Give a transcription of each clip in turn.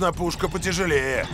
нужна пушка потяжелее.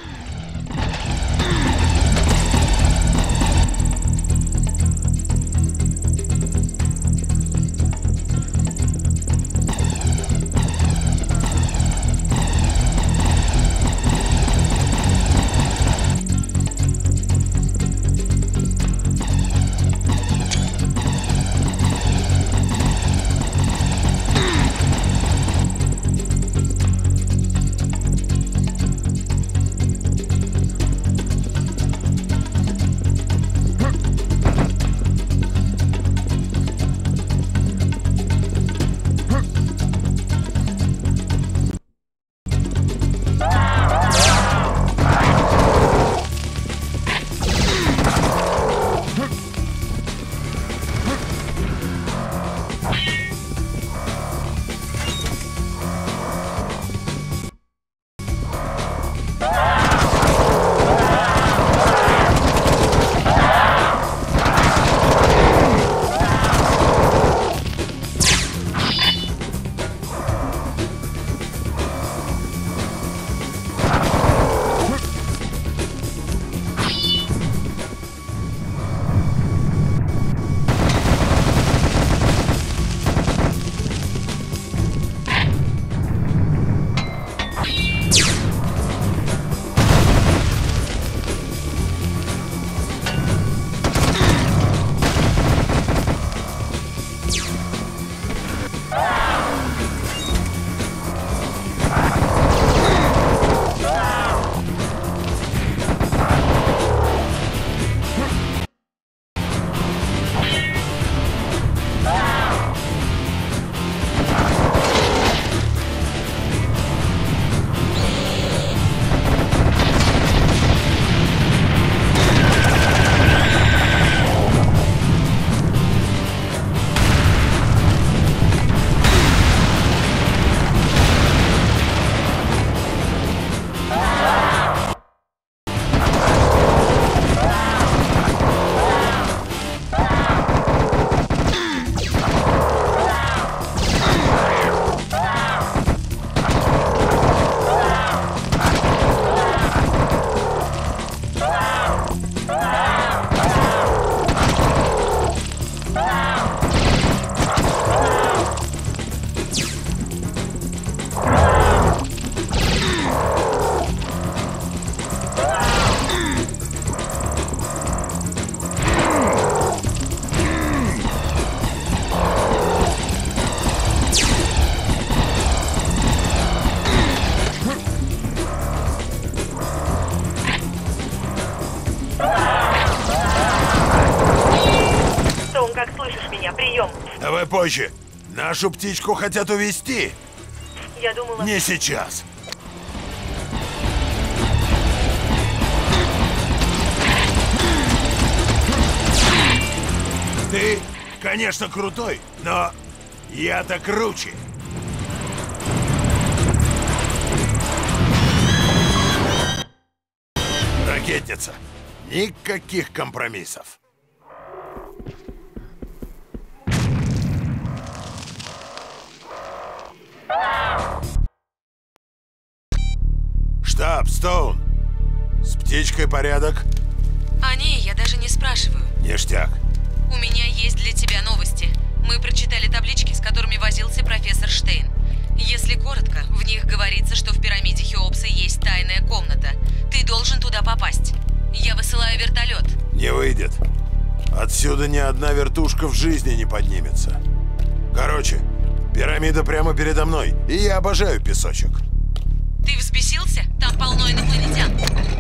Прием. Давай позже. Нашу птичку хотят увезти. Я думала... Не сейчас. Ты, конечно, крутой, но я-то круче. Ракетница. Никаких компромиссов. Штаб, Стоун. С птичкой порядок? О ней я даже не спрашиваю. Ништяк. У меня есть для тебя новости. Мы прочитали таблички, с которыми возился профессор Штейн. Если коротко, в них говорится, что в пирамиде Хеопса есть тайная комната. Ты должен туда попасть. Я высылаю вертолет. Не выйдет. Отсюда ни одна вертушка в жизни не поднимется. Короче, пирамида прямо передо мной, и я обожаю песочек. Ты взбесился? Там полно инопланетян.